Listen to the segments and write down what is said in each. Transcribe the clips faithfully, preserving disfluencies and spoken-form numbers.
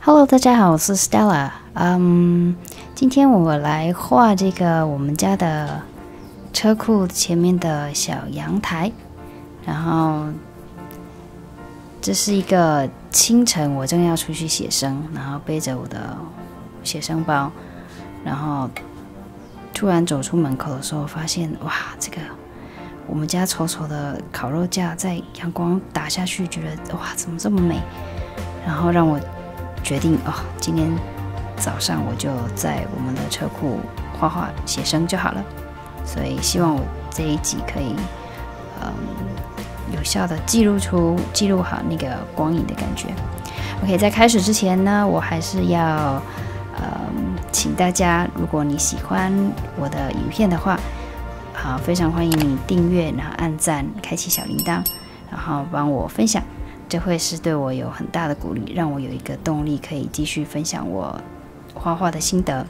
Hello， 大家好，我是 Stella。嗯，今天我来画这个我们家的车库前面的小阳台。然后，这是一个清晨，我正要出去写生，然后背着我的写生包，然后突然走出门口的时候，发现哇，这个我们家丑丑的烤肉架在阳光打下去，觉得哇，怎么这么美？然后让我决定哦，今天早上我就在我们的车库画画写生就好了。所以希望我这一集可以，嗯，有效的记录出记录好那个光影的感觉。OK， 在开始之前呢，我还是要，嗯，请大家，如果你喜欢我的影片的话，好，非常欢迎你订阅，然后按赞，开启小铃铛，然后帮我分享。这会是对我有很大的鼓励，让我有一个动力可以继续分享我画画的心得。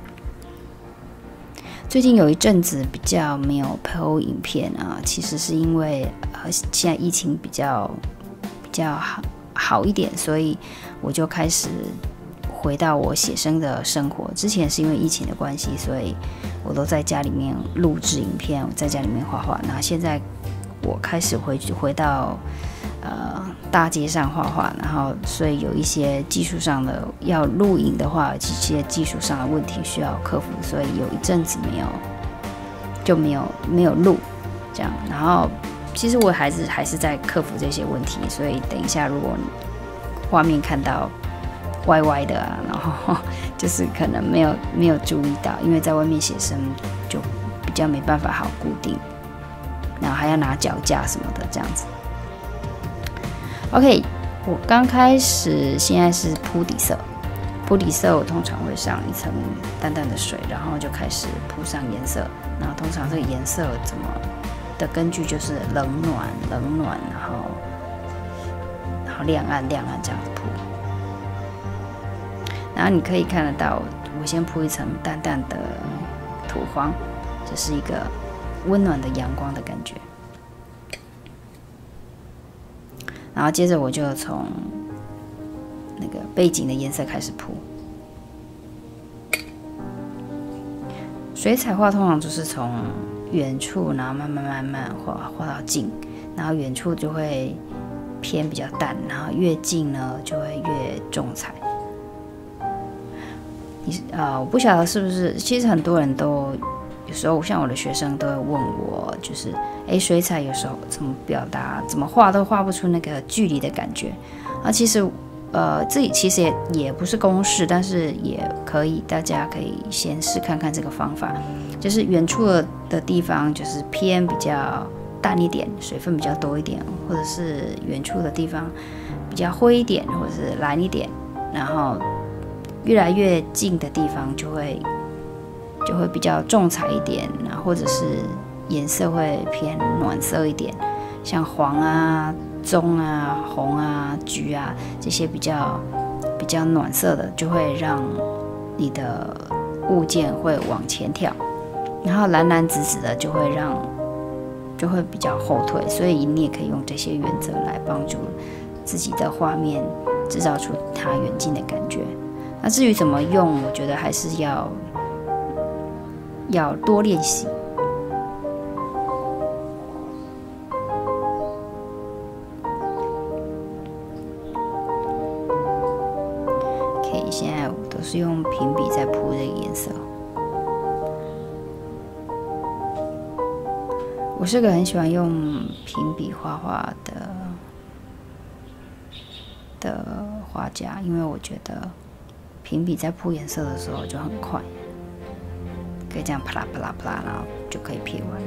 最近有一阵子比较没有 P O 影片啊，其实是因为呃现在疫情比较比较好好一点，所以我就开始回到我写生的生活。之前是因为疫情的关系，所以我都在家里面录制影片，在家里面画画。那现在我开始回回到呃大街上画画，然后所以有一些技术上的要录影的话，一些技术上的问题需要克服，所以有一阵子没有就没有没有录这样。然后其实我还是还是在克服这些问题，所以等一下如果你画面看到歪歪的啊，然后就是可能没有没有注意到，因为在外面写生就比较没办法好固定，然后还要拿脚架什么的这样子。OK， 我刚开始现在是铺底色，铺底色我通常会上一层淡淡的水，然后就开始铺上颜色。然后通常这个颜色怎么的根据就是冷暖冷暖，然后然后亮暗亮暗这样子铺。然后你可以看得到，我先铺一层淡淡的土黄，这是一个温暖的阳光的感觉。然后接着我就从那个背景的颜色开始铺。水彩画通常就是从远处，然后慢慢慢慢画画到近，然后远处就会偏比较淡，然后越近呢就会越重彩。你呃，我不晓得是不是，其实很多人都有时候像我的学生都会问我，就是哎，水彩有时候怎么表达，怎么画都画不出那个距离的感觉啊。其实呃，自己其实也也不是公式，但是也可以，大家可以先试看看这个方法。就是远处的地方就是偏比较淡一点，水分比较多一点，或者是远处的地方比较灰一点，或者是蓝一点，然后越来越近的地方就会就会比较重彩一点，或者是颜色会偏暖色一点，像黄啊、棕啊、红啊、橘啊这些比较比较暖色的，就会让你的物件会往前跳，然后蓝蓝紫紫的就会让就会比较后退。所以你也可以用这些原则来帮助自己的画面制造出它远近的感觉。那至于怎么用，我觉得还是要要多练习。OK， 现在我都是用平笔在铺这个颜色。我是个很喜欢用平笔画画的的画家，因为我觉得平笔在铺颜色的时候就很快。可以这样啪啦啪啦啪啦，然后就可以撇完了。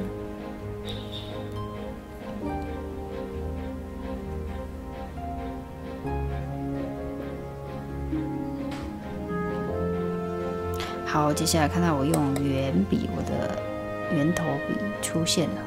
好，接下来看到我用圆笔，我的圆头笔出现了。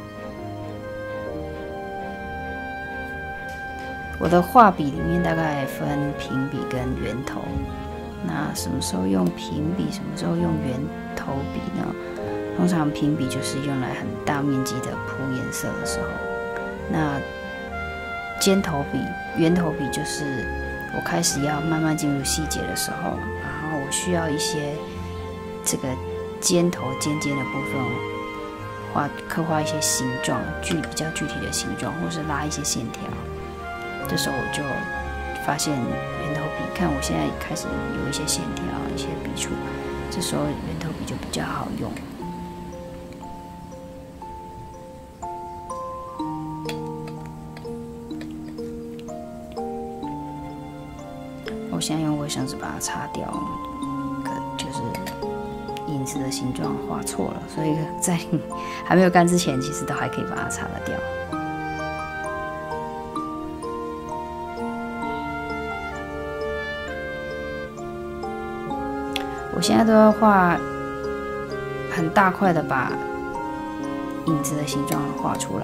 我的画笔里面大概分平笔跟圆头。那什么时候用平笔，什么时候用圆头笔呢？通常平笔就是用来很大面积的铺颜色的时候，那尖头笔、圆头笔就是我开始要慢慢进入细节的时候，然后我需要一些这个尖头尖尖的部分画刻画一些形状，具比较具体的形状，或是拉一些线条。这时候我就发现圆头笔，看我现在开始有一些线条，一些笔触，这时候圆头笔就比较好用。我现在用卫生纸把它擦掉，可就是影子的形状画错了，所以在还没有干之前，其实都还可以把它擦得掉。我现在都要画很大块的，把影子的形状画出来。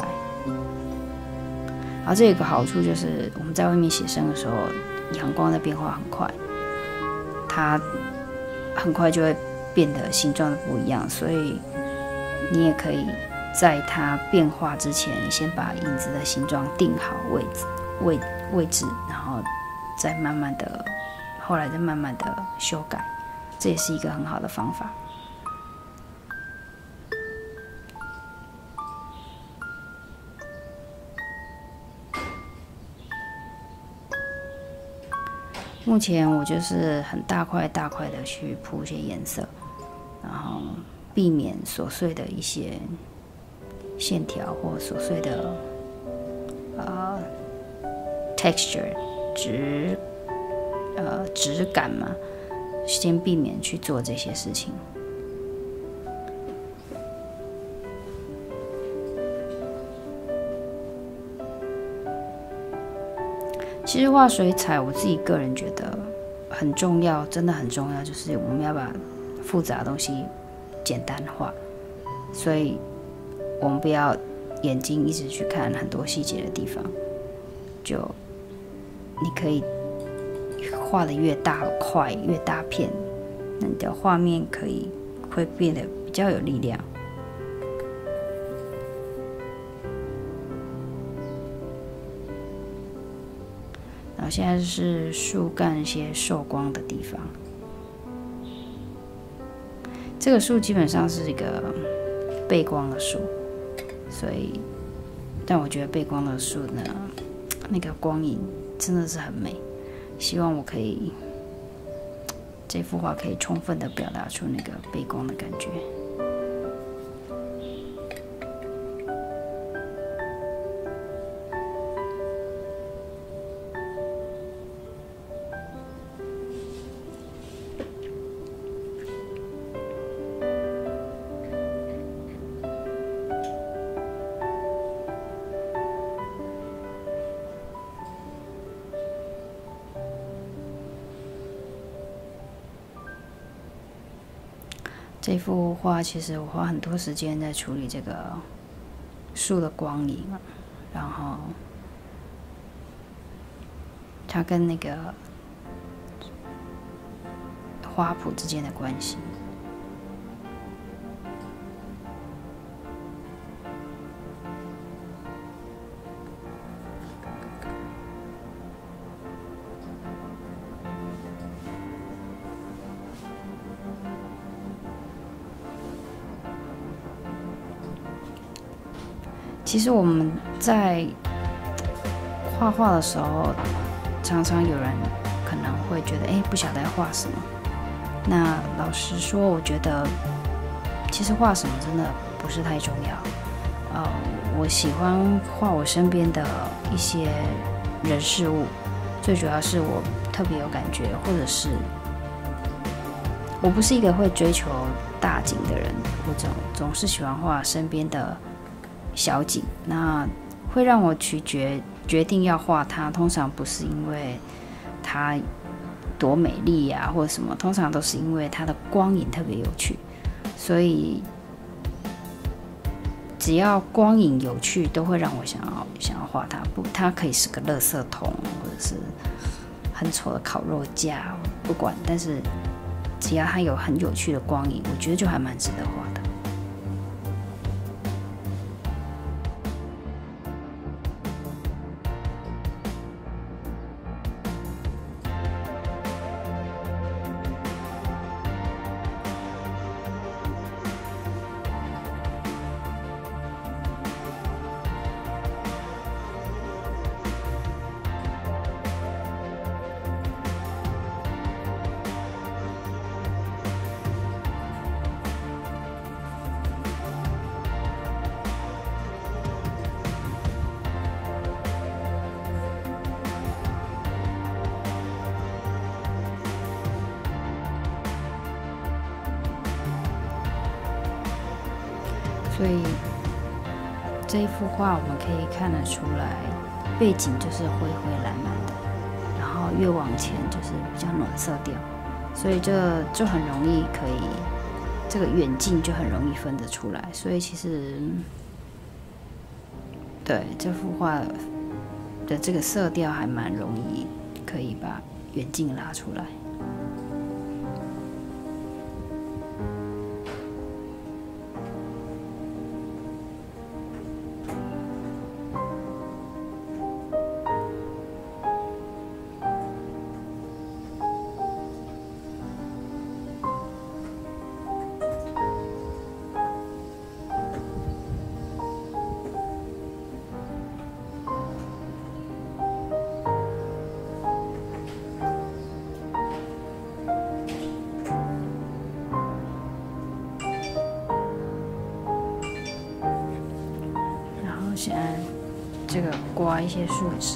然后这有个好处就是，我们在外面写生的时候，阳光的变化很快，它很快就会变得形状不一样，所以你也可以在它变化之前，你先把影子的形状定好位置、位位置，然后再慢慢的，后来再慢慢的修改，这也是一个很好的方法。目前我就是很大块大块的去铺一些颜色，然后避免琐碎的一些线条或琐碎的呃 texture 质呃质感嘛，先避免去做这些事情。其实画水彩，我自己个人觉得很重要，真的很重要，就是我们要把复杂的东西简单化。所以，我们不要眼睛一直去看很多细节的地方，就你可以画的越大块、越大片，那你的画面可以会变得比较有力量。然后现在是树干一些受光的地方。这个树基本上是一个背光的树，所以，但我觉得背光的树呢，那个光影真的是很美。希望我可以这幅画可以充分的表达出那个背光的感觉。这幅画其实我花很多时间在处理这个树的光影，然后它跟那个花圃之间的关系。其实我们在画画的时候，常常有人可能会觉得，哎，不晓得要画什么。那老实说，我觉得其实画什么真的不是太重要。呃，我喜欢画我身边的一些人事物，最主要是我特别有感觉，或者是我不是一个会追求大景的人，我总总是喜欢画身边的小景，那会让我去决决定要画它，通常不是因为它多美丽呀、啊，或者什么，通常都是因为它的光影特别有趣。所以只要光影有趣，都会让我想要想要画它。不，它可以是个垃圾桶，或者是很丑的烤肉架，不管。但是只要它有很有趣的光影，我觉得就还蛮值得画的。 所以这一幅画我们可以看得出来，背景就是灰灰蓝蓝的，然后越往前就是比较暖色调，所以这就很容易可以，这个远近就很容易分得出来。所以其实对这幅画的这个色调还蛮容易可以把远近拉出来。现在这个刮一些树枝，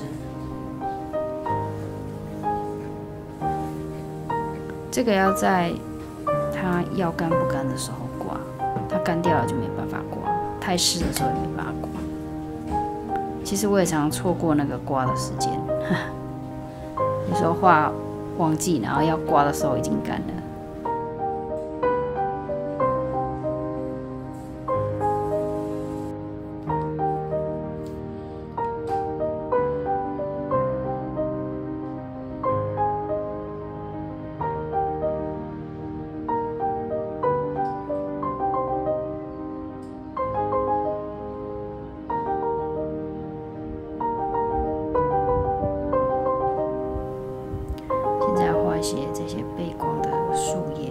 这个要在它要干不干的时候刮，它干掉了就没办法刮，太湿的时候也没办法刮。其实我也常常错过那个刮的时间，有时候画忘记，然后要刮的时候已经干了。一些这些背光的树叶，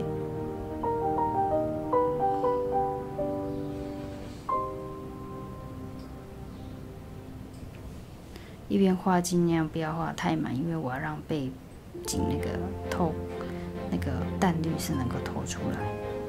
一边画尽量不要画太满，因为我要让背景那个透那个淡绿是能够透出来。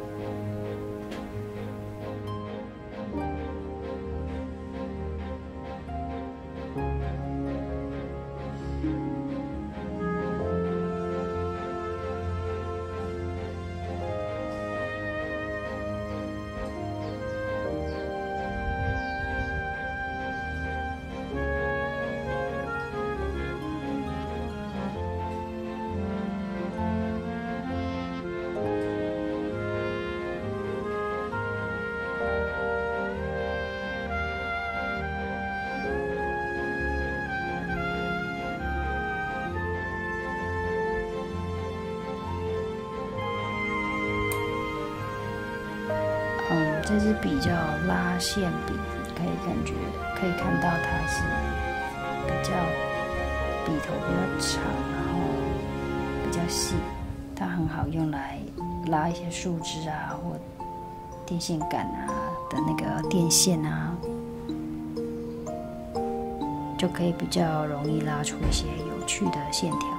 嗯，这支笔叫拉线笔，可以感觉可以看到它是比较笔头比较长，然后比较细，它很好用来拉一些树枝啊或电线杆啊的那个电线啊，就可以比较容易拉出一些有趣的线条。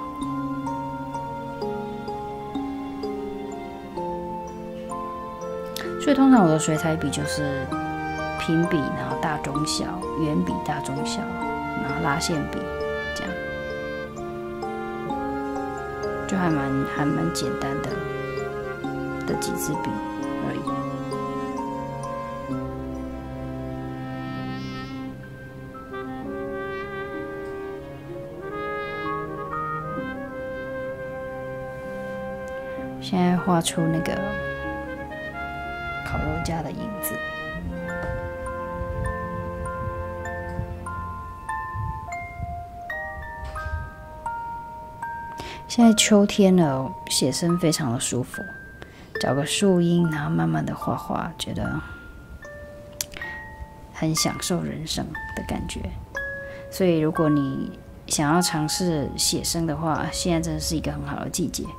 所以通常我的水彩笔就是平笔，然后大中小，圆笔大中小，然后拉线笔，这样就还蛮还蛮简单的的几支笔而已。现在画出那个烤肉架的影子。现在秋天了，写生非常的舒服，找个树荫，然后慢慢的画画，觉得很享受人生的感觉。所以如果你想要尝试写生的话，现在真的是一个很好的季节。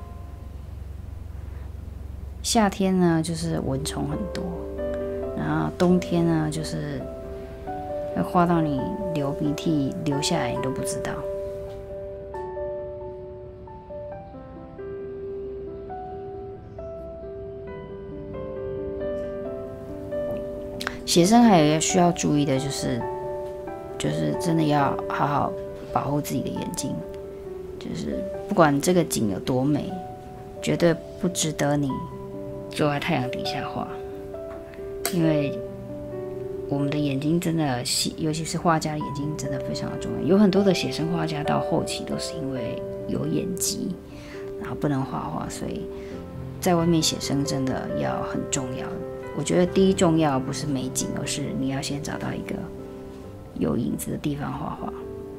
夏天呢，就是蚊虫很多，然后冬天呢，就是会画到你流鼻涕流下来，你都不知道。写生还有一个需要注意的就是，就是真的要好好保护自己的眼睛，就是不管这个景有多美，绝对不值得你坐在太阳底下画，因为我们的眼睛真的细，尤其是画家的眼睛真的非常的重要。有很多的写生画家到后期都是因为有眼疾，然后不能画画，所以在外面写生真的要很重要。我觉得第一重要不是美景，而是你要先找到一个有影子的地方画画。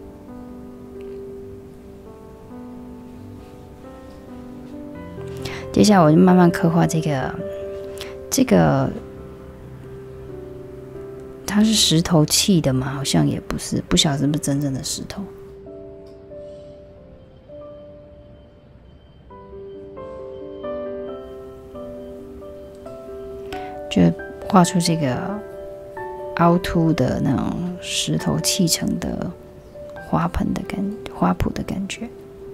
接下来我就慢慢刻画这个，这个它是石头砌的吗？好像也不是，不晓得是不是真正的石头。就画出这个凹凸的那种石头砌成的花盆的感花圃的感觉，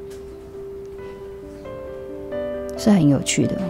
是很有趣的。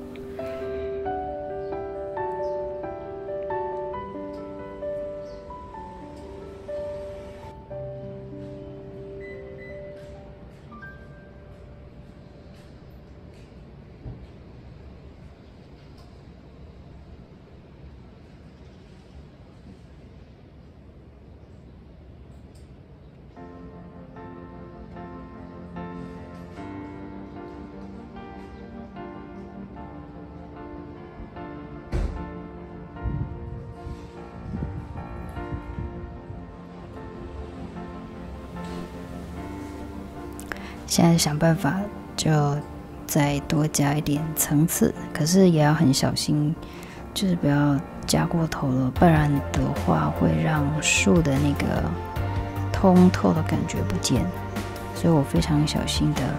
现在想办法就再多加一点层次，可是也要很小心，就是不要加过头了，不然的话会让树的那个通透的感觉不见。所以我非常小心的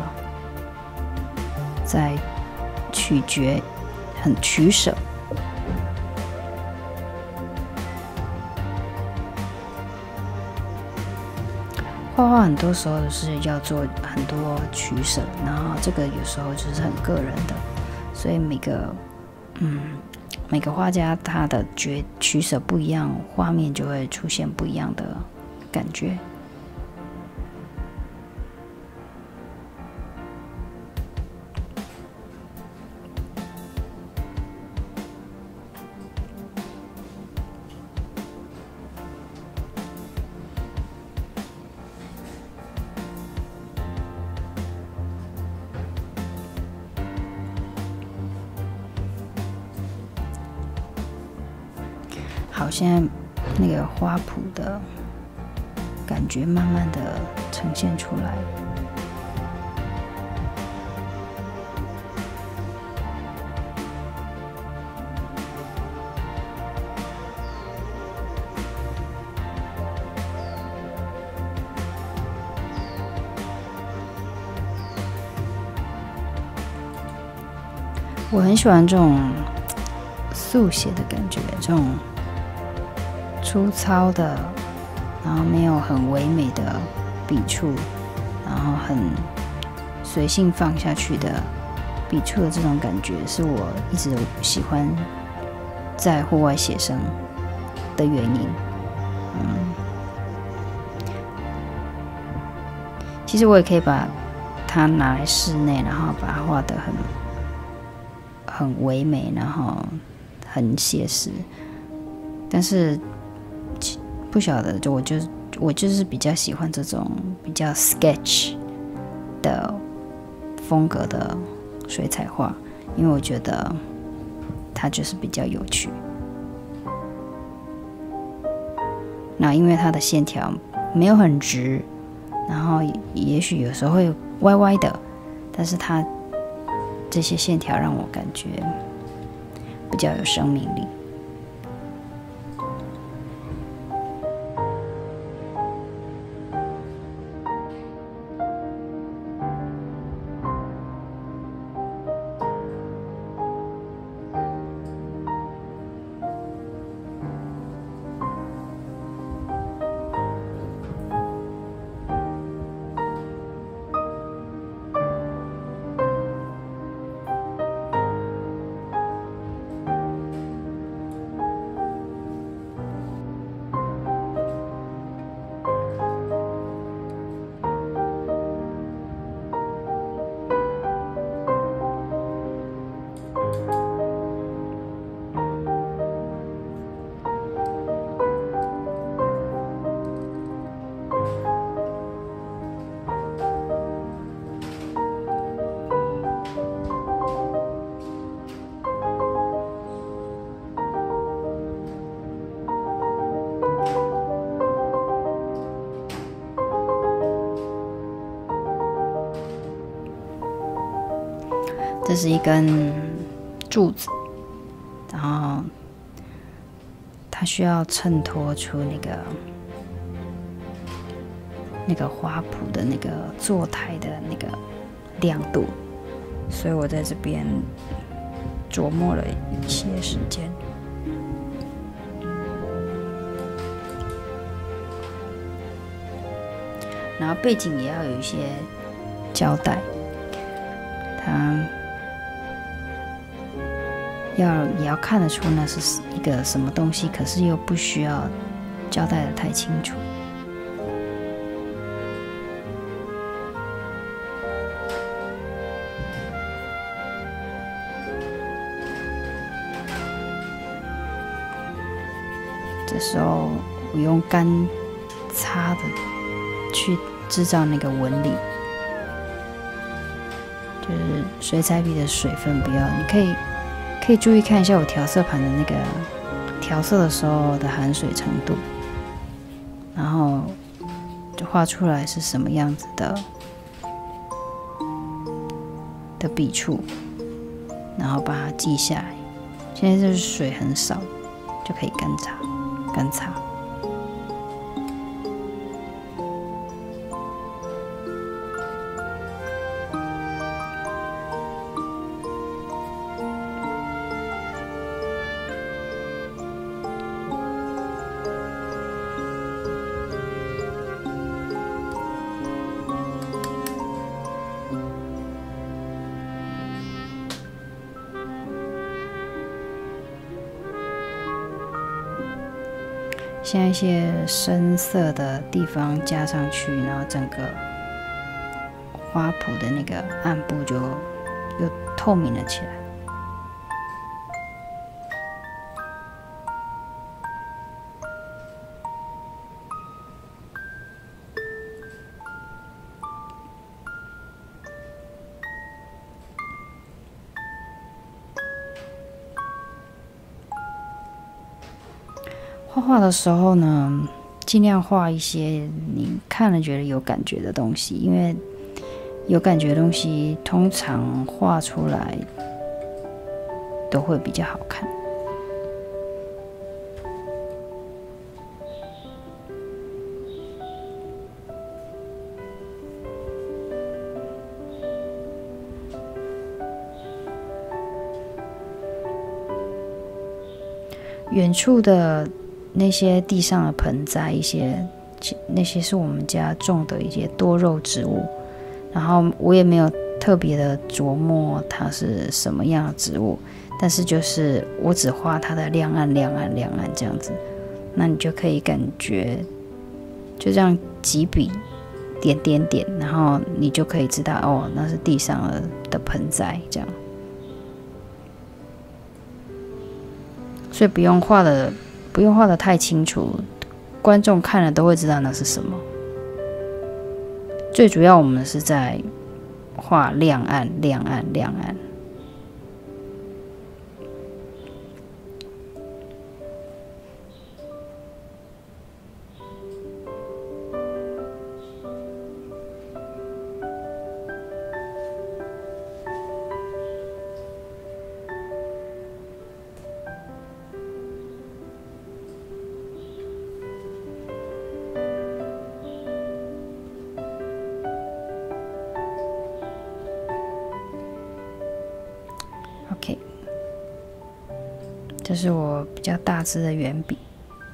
在取决，很取舍。画画很多时候是要做很多取舍，然后这个有时候就是很个人的，所以每个嗯每个画家他的决取舍不一样，画面就会出现不一样的感觉。好，现在那个花圃的感觉慢慢的呈现出来。我很喜欢这种速写的感觉，这种粗糙的，然后没有很唯美的笔触，然后很随性放下去的笔触的这种感觉，是我一直喜欢在户外写生的原因。嗯，其实我也可以把它拿来室内，然后把它画得很很唯美，然后很写实，但是不晓得，就我就我就是比较喜欢这种比较 sketch 的风格的水彩画，因为我觉得它就是比较有趣。那因为它的线条没有很直，然后也许有时候会歪歪的，但是它这些线条让我感觉比较有生命力。 这是一根柱子，然后它需要衬托出那个那个花圃的那个坐台的那个亮度，所以我在这边琢磨了一些时间。然后背景也要有一些胶带，它要也要看得出那是一个什么东西，可是又不需要交代得太清楚。这时候我用干擦的去制造那个纹理，就是水彩笔的水分不要，你可以可以注意看一下我调色盘的那个调色的时候的含水程度，然后就画出来是什么样子的的笔触，然后把它记下来。现在就是水很少，就可以干擦干擦。像一些深色的地方加上去，然后整个花圃的那个暗部就又透明了起来。画画的时候呢，尽量画一些你看了觉得有感觉的东西，因为有感觉的东西通常画出来都会比较好看。远处的那些地上的盆栽，一些那些是我们家种的一些多肉植物，然后我也没有特别的琢磨它是什么样的植物，但是就是我只画它的亮暗亮暗亮暗这样子，那你就可以感觉就这样几笔点点点，然后你就可以知道哦，那是地上的的盆栽这样，所以不用画的。不用画得太清楚，观众看了都会知道那是什么。最主要我们是在画亮暗亮暗亮暗。OK， 这是我比较大支的圆笔。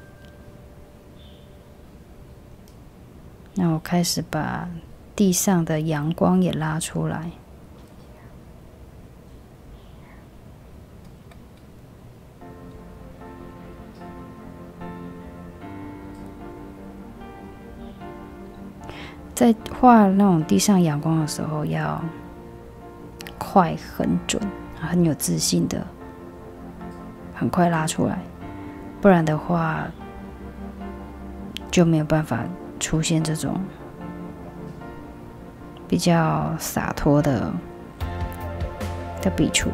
那我开始把地上的阳光也拉出来。在画那种地上阳光的时候，要快、很准、很有自信的，很快拉出来，不然的话就没有办法出现这种比较洒脱的的笔触。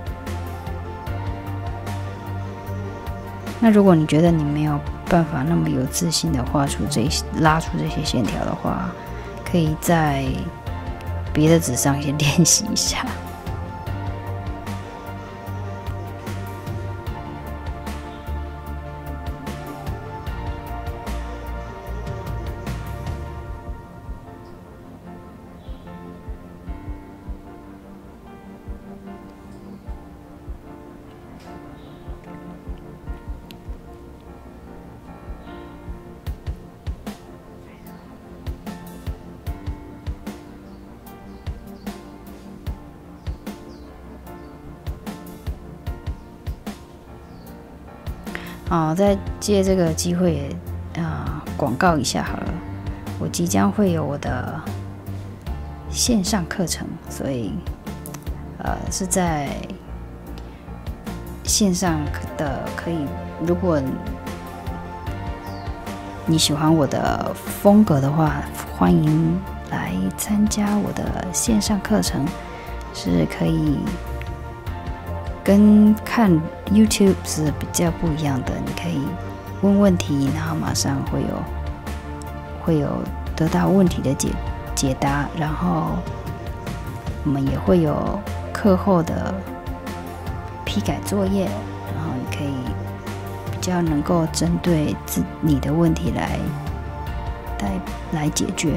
那如果你觉得你没有办法那么有自信的画出这些、拉出这些线条的话，可以在别的纸上先练习一下。 哦，再借这个机会啊，广告一下好了。我即将会有我的线上课程，所以呃是在线上的，可以，如果你喜欢我的风格的话，欢迎来参加我的线上课程，是可以跟看 YouTube 是比较不一样的。你可以问问题，然后马上会有会有得到问题的解解答，然后我们也会有课后的批改作业，然后你可以比较能够针对自你的问题来来来解决。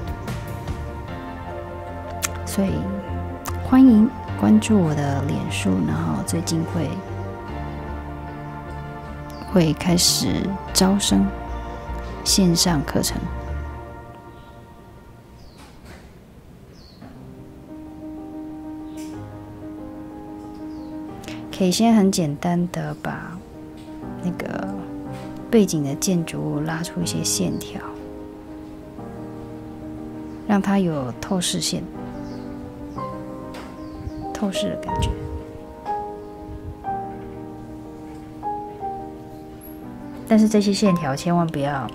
所以欢迎关注我的脸书，然后最近会会开始招生线上课程。可以先很简单的把那个背景的建筑物拉出一些线条，让它有透视线、透视的感觉。但是这些线条千万不要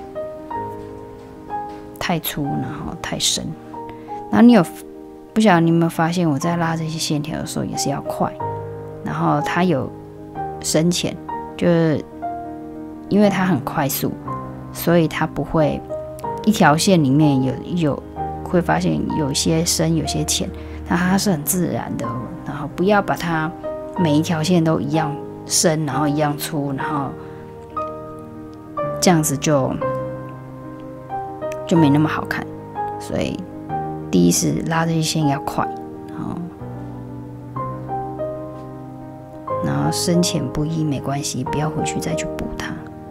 太粗，然后太深。然后你有不晓得你有没有发现，我在拉这些线条的时候也是要快。然后它有深浅，就是因为它很快速，所以它不会一条线里面有有会发现有些深有些浅，那它是很自然的。然后不要把它每一条线都一样深，然后一样粗，然后这样子就就没那么好看。所以第一是拉这些线要快，然后然后深浅不一没关系，不要回去再去补它。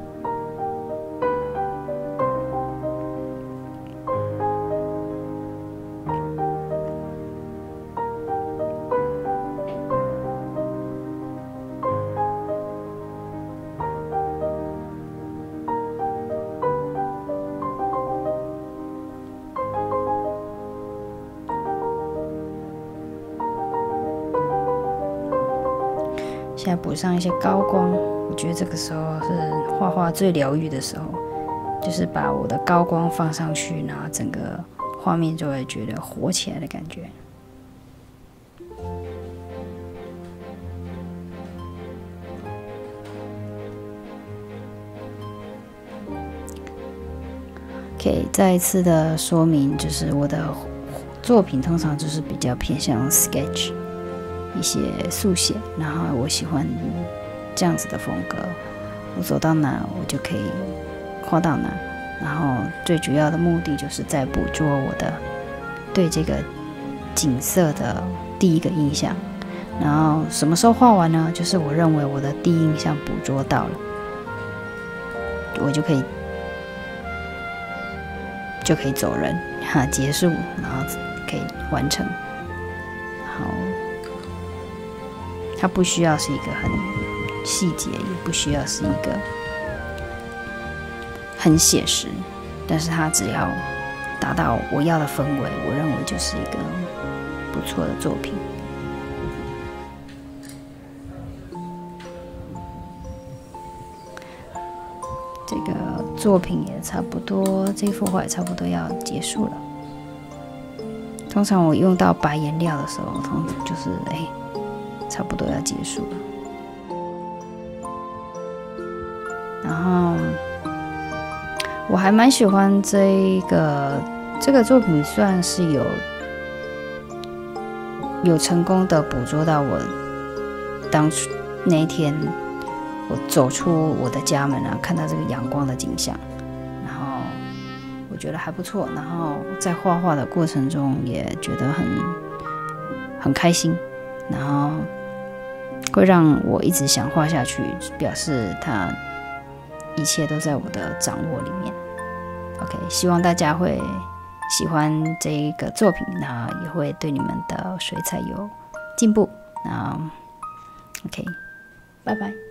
现在补上一些高光，我觉得这个时候是画画最疗愈的时候，就是把我的高光放上去，然后整个画面就会觉得活起来的感觉。OK， 再一次的说明，就是我的作品通常就是比较偏向 sketch。一些速写，然后我喜欢这样子的风格，我走到哪我就可以画到哪，然后最主要的目的就是在捕捉我的对这个景色的第一个印象，然后什么时候画完呢？就是我认为我的第一印象捕捉到了，我就可以就可以走人哈，结束，然后可以完成。好。它不需要是一个很细节，也不需要是一个很写实，但是它只要达到我要的氛围，我认为就是一个不错的作品。这个作品也差不多，这幅画也差不多要结束了。通常我用到白颜料的时候，通常就是哎。差不多要结束了，然后我还蛮喜欢这个这个作品，算是有有成功的捕捉到我当初那一天我走出我的家门啊，看到这个阳光的景象，然后我觉得还不错，然后在画画的过程中也觉得很很开心，然后会让我一直想画下去，表示它一切都在我的掌握里面。OK， 希望大家会喜欢这一个作品，那也会对你们的水彩有进步。那 OK， 拜拜。